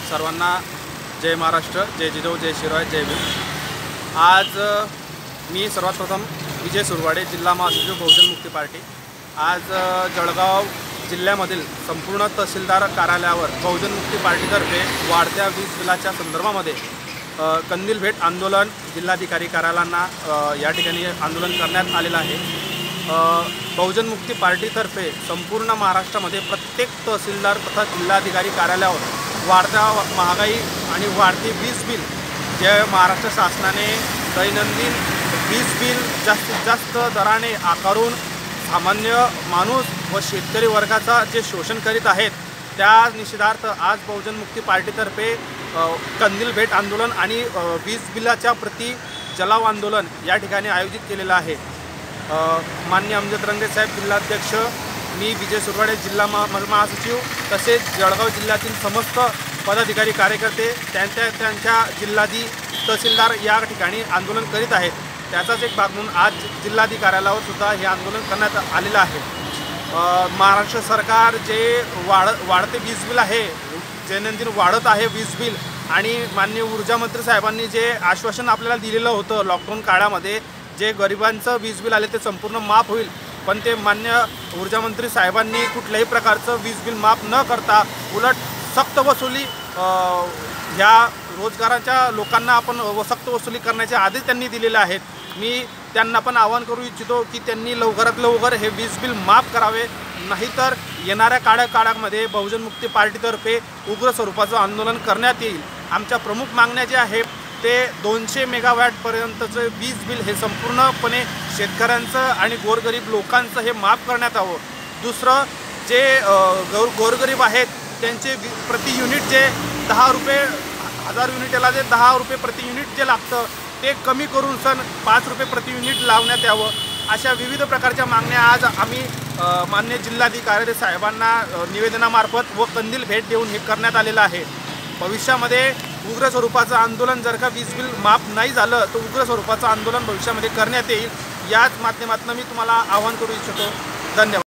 सर्वांना जय महाराष्ट्र, जय जिजाऊ, जय शिवराय, जय भीम। आज मी सर्वात प्रथम विजय सुरवाडे, जिल्हा महासचिव बहुजन मुक्ती पार्टी। आज जळगाव जिल्ह्यामधील संपूर्ण तहसीलदार कार्यालयावर बहुजन मुक्ती पार्टीतर्फे वाढत्या वीज बिलाच्या संदर्भामध्ये कंदील भेट आंदोलन जिल्हाधिकारी कार्यालयांना या ठिकाणी आंदोलन करण्यात आलेलं आहे। बहुजन मुक्ती पार्टीतर्फे संपूर्ण महाराष्ट्रामध्ये प्रत्येक तहसीलदार तथा जिल्हाधिकारी कार्यालयावर वाढत्या महागाई आणि वाढती वीज बिल जे महाराष्ट्र शासनाने दैनंदिन वीज बिल जास्तीत जास्त दराने आकारून सामान्य माणूस व शेतकरी वर्गाचा जे शोषण करीत आहेत त्या निषेधार्थ आज बहुजन मुक्ती पार्टीतर्फे कंदील भेट आंदोलन आणि वीज बिलाच्या प्रति जलाव आंदोलन या ठिकाणी आयोजित केलेलं आहे। माननीय अमजद रंगे साहेब जिल्हाध्यक्ष, मी विजय सुरवाडे जिल्हा महासचिव तसेच जळगाव जिल्ह्यातील समस्त पदाधिकारी कार्यकर्ते त्यांच्या जिल्हाधी तहसीलदार या ठिकाणी आंदोलन करीत आहेत। त्याचाच एक भाग म्हणून आज जिल्हाधिकाऱ्यालयावर सुद्धा हे आंदोलन करण्यात आलेलं आहे। महाराष्ट्र सरकार जे वाढते वीज बिल आहे, दैनंदिन वाढत आहे वीज बिल, आणि माननीय ऊर्जा मंत्री साहेबांनी जे आश्वासन आपल्याला दिलेलं होतं लॉकडाऊन काळामध्ये जे गरिबांचं वीज बिल आले ते संपूर्ण माफ होईल, पण ते मान्य ऊर्जा मंत्री साहेबांनी कुठल्याही प्रकारचं वीज बिल माफ न करता उलट सक्त वसुली ह्या रोजगाराच्या लोकांना आपण सक्त वसुली करण्याचे आदेश त्यांनी दिलेले आहेत। मी त्यांना पण आवाहन करू इच्छितो की त्यांनी लवकरात लवकर हे वीज बिल माफ करावे, नाहीतर येणाऱ्या काळामध्ये बहुजन मुक्ती पार्टीतर्फे उग्र स्वरूपाचं आंदोलन करण्यात येईल। आमच्या प्रमुख मागण्या ज्या आहेत ते 200 मेगावॅटपर्यंतचं वीज बिल हे संपूर्णपणे शेतकऱ्यांचं आणि गोरगरीब लोकांचं हे माफ करण्यात यावं। दुसरं, जे गोरगरीब आहेत त्यांचे प्रति युनिट जे 10 रुपये 1000 युनिटला जे 10 रुपये प्रति युनिट जे लागतं ते कमी करून 5 रुपये प्रति युनिट लावण्यात यावं। अशा विविध प्रकारच्या मागण्या आज आम्ही मान्य जिल्हाधिकारी साहेबांना निवेदनामार्फत व कंदील भेट देऊन हे करण्यात आलेलं आहे। भविष्यामध्ये उग्र स्वरूपाचं आंदोलन जर का वीज बिल माफ नाही झालं तर उग्र स्वरूपाचं आंदोलन भविष्यामध्ये करण्यात येईल। याच माध्यमातून मी तुम्हाला आवाहन करू इच्छितो। धन्यवाद।